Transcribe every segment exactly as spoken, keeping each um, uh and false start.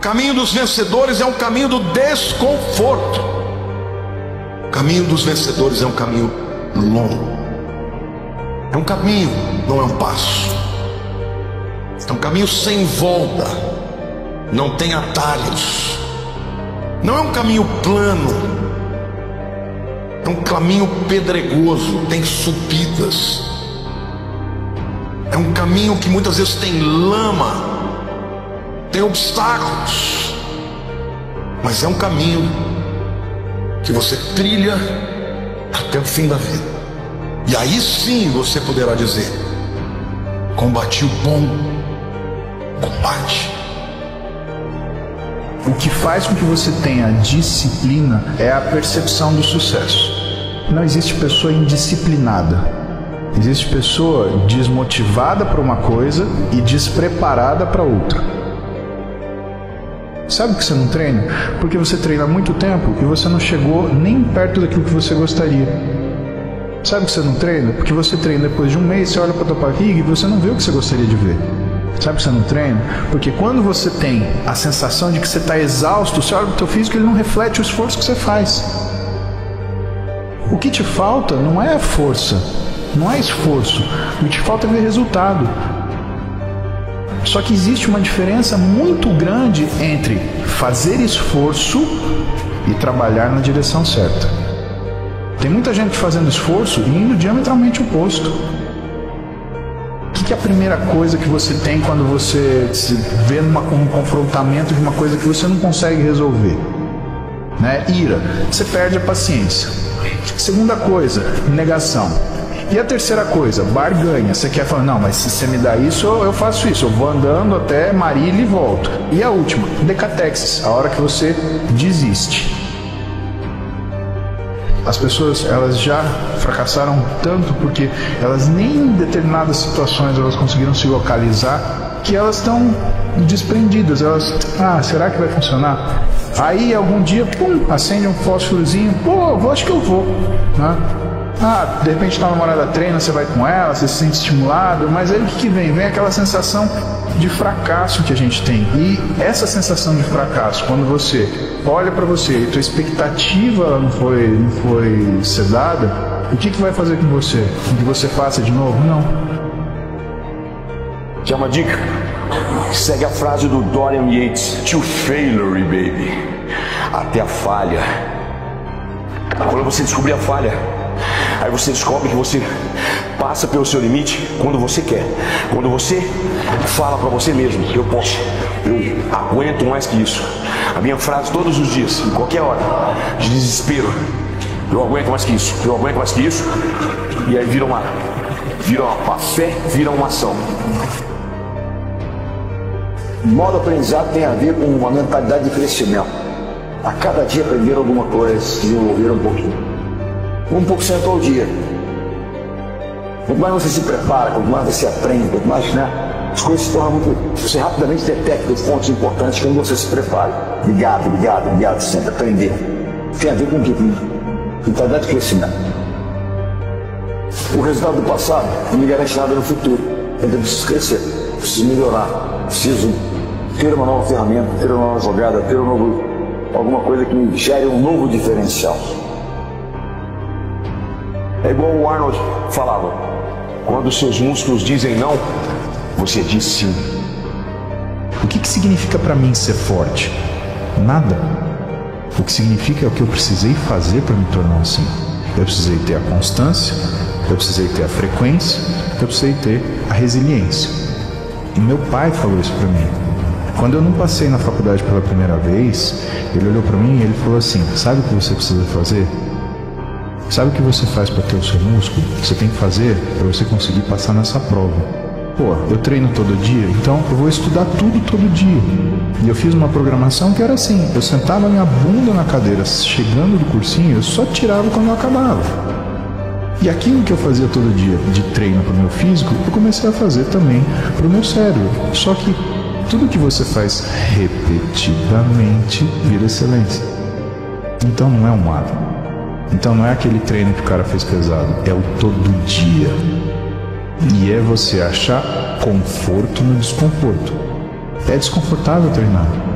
caminho dos vencedores é um caminho do desconforto. O caminho dos vencedores é um caminho longo. É um caminho, não é um passo. É um caminho sem volta. Não tem atalhos. Não é um caminho plano. É um caminho pedregoso, tem subidas. É um caminho que muitas vezes tem lama, tem obstáculos, mas é um caminho que você trilha até o fim da vida. E aí sim você poderá dizer: combati o bom combate. O que faz com que você tenha disciplina é a percepção do sucesso. Não existe pessoa indisciplinada. Existe pessoa desmotivada para uma coisa e despreparada para outra. Sabe que você não treina? Porque você treina há muito tempo e você não chegou nem perto daquilo que você gostaria. Sabe que você não treina? Porque você treina depois de um mês, você olha para a tua barriga e você não vê o que você gostaria de ver. Sabe que você não treina? Porque quando você tem a sensação de que você está exausto, você olha para o teu físico e ele não reflete o esforço que você faz. O que te falta não é força, não é esforço. O que te falta é ver resultado. Só que existe uma diferença muito grande entre fazer esforço e trabalhar na direção certa. Tem muita gente fazendo esforço e indo diametralmente oposto. O que é a primeira coisa que você tem quando você se vê numa, um confrontamento de uma coisa que você não consegue resolver? Né? Ira. Você perde a paciência. Segunda coisa, negação. E a terceira coisa, barganha. Você quer falar: não, mas se você me dá isso, eu faço isso. Eu vou andando até Marília e volto. E a última, decatexis. A hora que você desiste. As pessoas, elas já fracassaram tanto porque elas nem em determinadas situações elas conseguiram se localizar, que elas estão desprendidas. Elas, ah, será que vai funcionar? Aí algum dia, pum, acende um fósforozinho, pô, eu acho que eu vou, né? Ah, de repente tua namorada treina, você vai com ela, você se sente estimulado, mas aí o que, que vem? Vem aquela sensação de fracasso que a gente tem. E essa sensação de fracasso, quando você olha para você e tua expectativa não foi, não foi sedada, o que, que vai fazer com você? Com que você faça de novo? Não. Quer uma dica? Segue a frase do Dorian Yates: to failure, baby. Até a falha. Quando você descobrir a falha, aí você descobre que você passa pelo seu limite quando você quer. Quando você fala pra você mesmo: eu posso, eu aguento mais que isso. A minha frase todos os dias, em qualquer hora, de desespero: eu aguento mais que isso, eu aguento mais que isso. E aí vira uma, vira uma fé, vira uma ação. O modo aprendizado tem a ver com uma mentalidade de crescimento. A cada dia aprender alguma coisa, se desenvolver um pouquinho. Um por cento ao dia. Quanto mais você se prepara, quanto mais você aprende, quanto mais, né, as coisas se tornam muito... Você rapidamente detecta os pontos importantes quando você se prepara. Ligado, ligado, ligado, sempre aprender. Tem a ver com o que? Mentalidade de crescimento. O resultado do passado não me garante nada no futuro. Eu preciso crescer, preciso melhorar, preciso ter uma nova ferramenta, ter uma nova jogada, ter um novo, alguma coisa que me gere um novo diferencial. É igual o Arnold falava: quando seus músculos dizem não, você diz sim. O que, que significa para mim ser forte? Nada. O que significa é o que eu precisei fazer para me tornar assim. Eu precisei ter a constância, eu precisei ter a frequência, eu precisei ter a resiliência. E meu pai falou isso para mim. Quando eu não passei na faculdade pela primeira vez, ele olhou para mim e ele falou assim: sabe o que você precisa fazer? Sabe o que você faz para ter o seu músculo? O que você tem que fazer para você conseguir passar nessa prova? Pô, eu treino todo dia, então eu vou estudar tudo todo dia. E eu fiz uma programação que era assim: eu sentava minha bunda na cadeira, chegando do cursinho, eu só tirava quando eu acabava. E aquilo que eu fazia todo dia de treino para o meu físico, eu comecei a fazer também para o meu cérebro. Só que tudo que você faz repetidamente vira excelência. Então não é um hábito. Então não é aquele treino que o cara fez pesado, é o todo dia. E é você achar conforto no desconforto. É desconfortável treinar.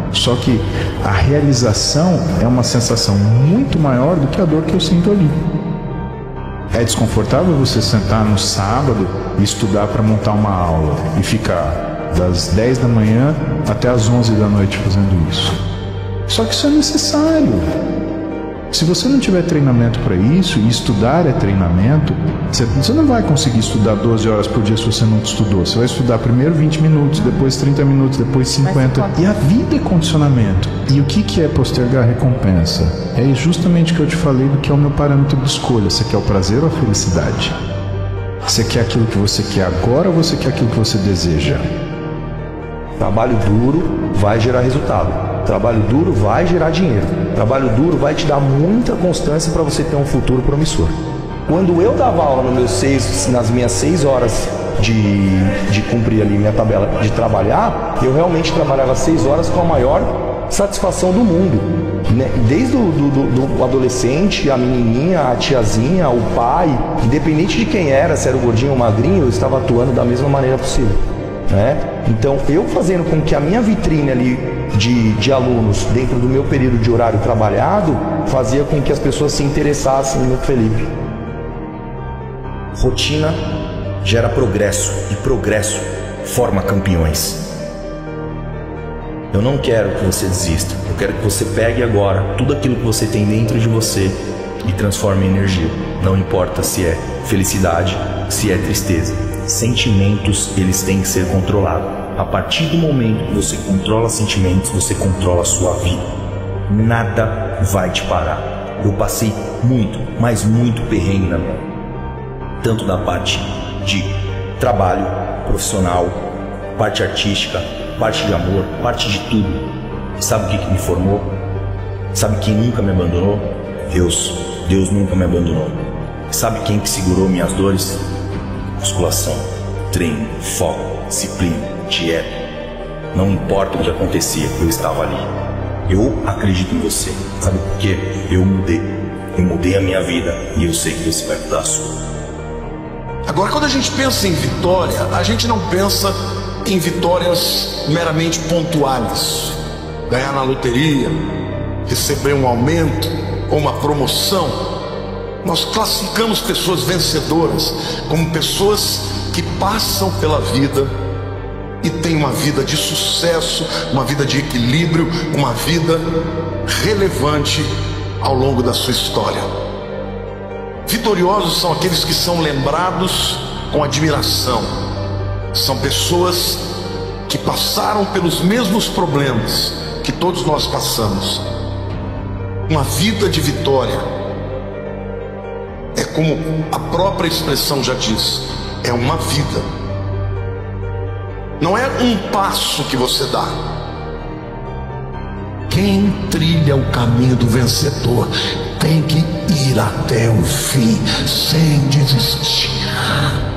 Só que a realização é uma sensação muito maior do que a dor que eu sinto ali. É desconfortável você sentar no sábado e estudar para montar uma aula e ficar das dez da manhã até as onze da noite fazendo isso. Só que isso é necessário. Se você não tiver treinamento para isso, e estudar é treinamento, você não vai conseguir estudar doze horas por dia se você não estudou. Você vai estudar primeiro vinte minutos, depois trinta minutos, depois cinquenta. E a vida é condicionamento. E o que que é postergar recompensa? É justamente o que eu te falei do que é o meu parâmetro de escolha. Você quer o prazer ou a felicidade? Você quer aquilo que você quer agora ou você quer aquilo que você deseja? Trabalho duro vai gerar resultado. Trabalho duro vai gerar dinheiro. Trabalho duro vai te dar muita constância para você ter um futuro promissor. Quando eu dava aula no meus seis, nas minhas seis horas de, de cumprir ali minha tabela de trabalhar, eu realmente trabalhava seis horas com a maior satisfação do mundo. Né? Desde o do, do, do adolescente, a menininha, a tiazinha, o pai, independente de quem era, se era o gordinho ou o magrinho, eu estava atuando da mesma maneira possível. Né? Então, eu fazendo com que a minha vitrine ali de, de alunos dentro do meu período de horário trabalhado fazia com que as pessoas se interessassem no Felipe. Rotina gera progresso e progresso forma campeões. Eu não quero que você desista, eu quero que você pegue agora tudo aquilo que você tem dentro de você e transforme em energia. Não importa se é felicidade, se é tristeza. Sentimentos, eles têm que ser controlados. A partir do momento que você controla sentimentos, você controla a sua vida. Nada vai te parar. Eu passei muito, mas muito perrengue na minha vida. Tanto da parte de trabalho profissional, parte artística, parte de amor, parte de tudo. Sabe o que, que me formou? Sabe quem nunca me abandonou? Deus. Deus nunca me abandonou. Sabe quem que segurou minhas dores? Musculação, treino, foco, disciplina, dieta. Não importa o que acontecia, eu estava ali. Eu acredito em você. Sabe por quê? Eu mudei. Eu mudei a minha vida e eu sei que você vai mudar a sua. Agora, quando a gente pensa em vitória, a gente não pensa em vitórias meramente pontuais. Ganhar na loteria, receber um aumento ou uma promoção. Nós classificamos pessoas vencedoras como pessoas que passam pela vida e têm uma vida de sucesso, uma vida de equilíbrio, uma vida relevante ao longo da sua história. Vitoriosos são aqueles que são lembrados com admiração. São pessoas que passaram pelos mesmos problemas que todos nós passamos. Uma vida de vitória. É como a própria expressão já diz, é uma vida. Não é um passo que você dá. Quem trilha o caminho do vencedor tem que ir até o fim, sem desistir.